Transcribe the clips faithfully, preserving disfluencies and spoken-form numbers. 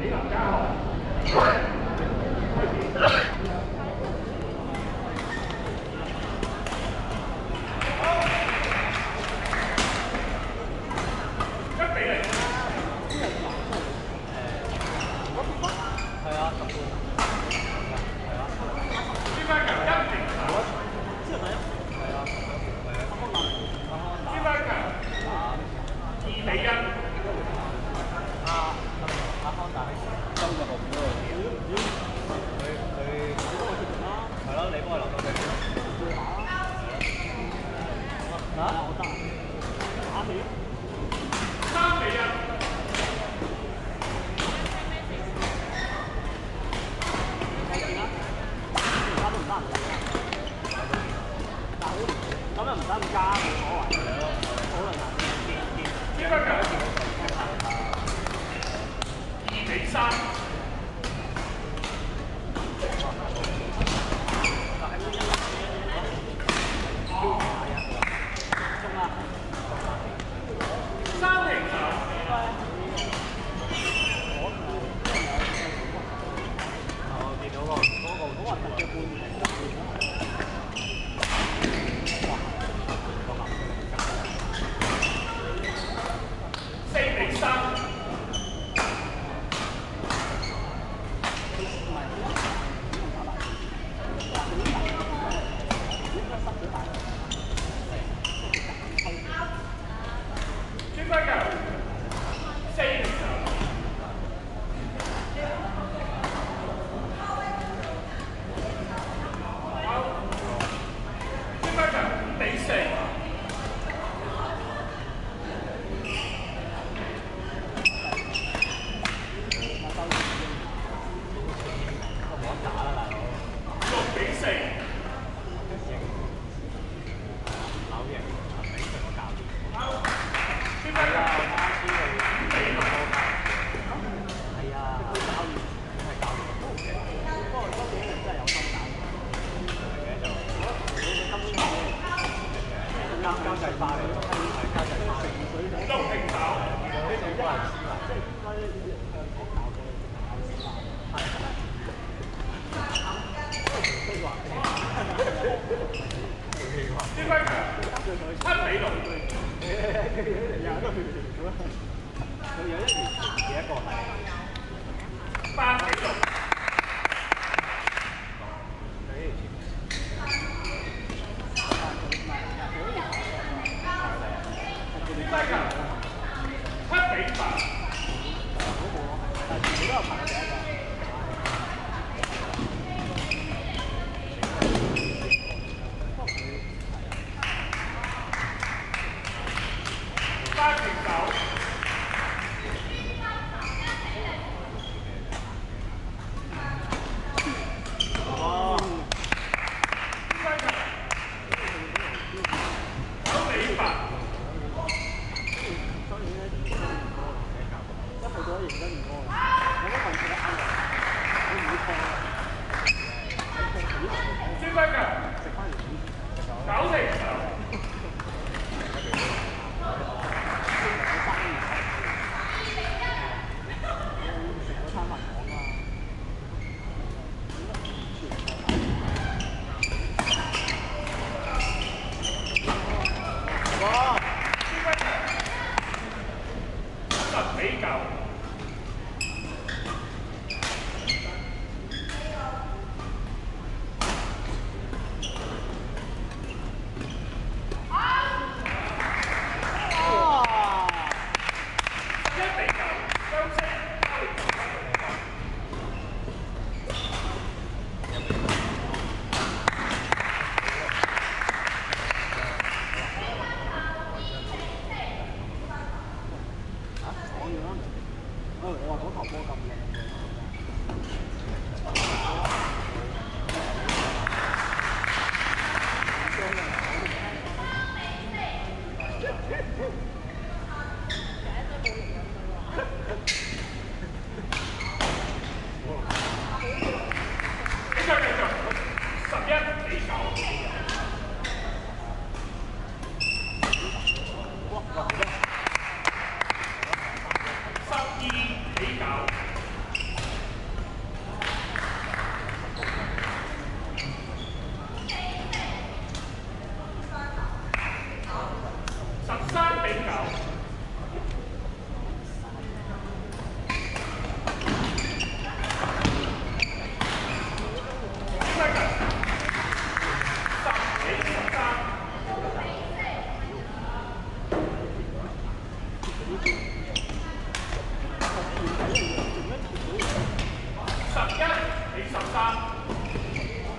十二比九。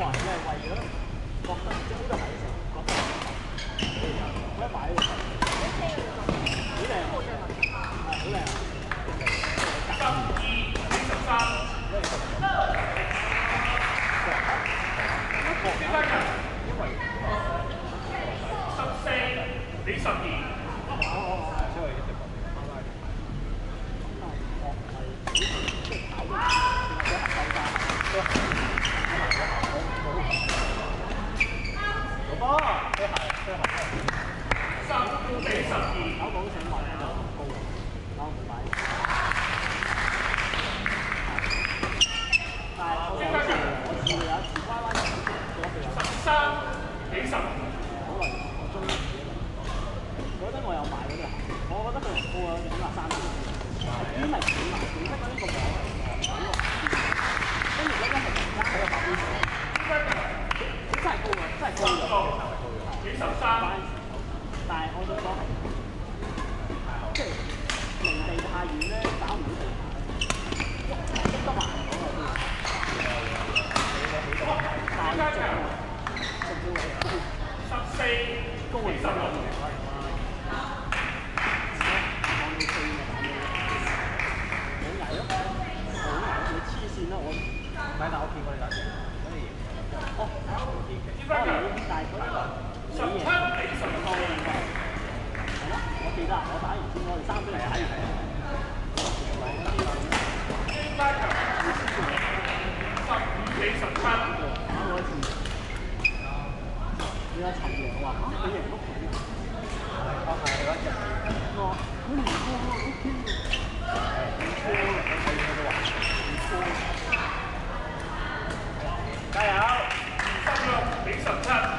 話你係為咗覺得即係呢個係成覺得可以買呢個好靚，係好靚啊！ 十二比十三，呢班人十四比十二。十五比十二， 搞到好想買就高啊！搞唔買。但係我有時我試過有一次歪歪地做咗十三比十二。 好耐，我中意嗰陣我有買嗰隻鞋，我覺得佢唔高啊，起碼三千幾，係堅嚟堅埋，本身嗰啲個網係好落跟住嗰陣係突然間喺個白邊上，真係高啊，真係高咗。 幾十三， 但係我想講係，即係離地太遠咧，搞唔到地下，喐得慢咗啊啲。但係仲仲要係十四高嚟十六。講到四咪打到，好危咯，好危！你黐線啦我。唔係，但我見過你打機，嗰啲嘢。哦，可能呢啲但係嗰啲。 十七比十六， 係咯，我記得我打完先，我哋三比零打完。 班球十五比十七， 打過一次。你阿陳陽話嚇，你贏碌佢啊？我係嗰隻。我佢唔錯喎 ，O K 喎。唔錯喎，我睇佢都話唔錯。加油！ 十六比十七。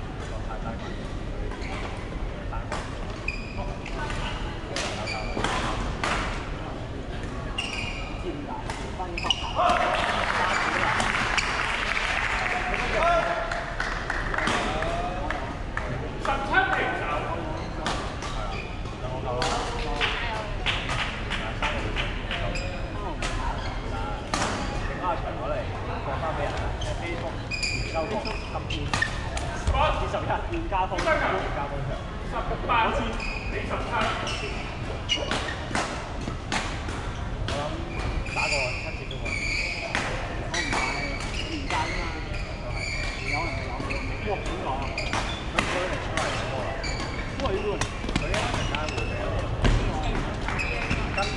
現加封，現加封場， 十八比十七。 我諗打過七次都冇。我唔買現價啫嘛。有人係有嘅。哇！點講啊？咁佢嚟出嚟多啦。喂喎！佢一陣間會跟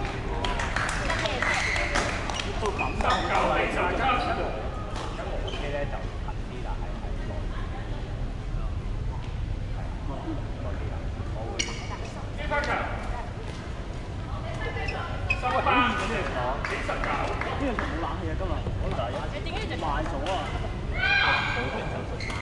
到咁就十九比十七。 咁我屋企咧就近啲，但係係耐。 呢班人十八比十九。 呢樣場冇冷氣啊，今日。好抵。你點解要賣咗啊？